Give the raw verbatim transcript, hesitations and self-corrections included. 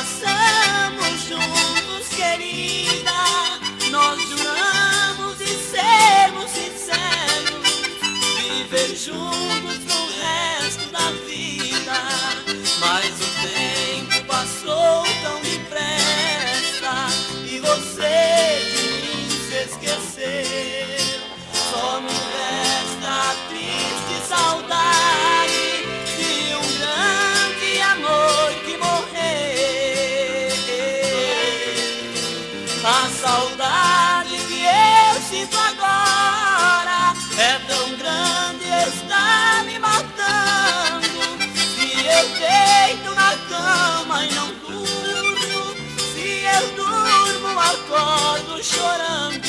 passamos juntos, querida. Nós juramos e sermos sinceros, viver juntos no resto da vida. Mas o tempo passou tão depressa e você de mim se esqueceu. Só nos resta a triste saudade de um grande amor que morreu. A saudade que eu sinto agora é tão grande, está me matando. Se eu deito na cama e não durmo, se eu durmo, acordo chorando.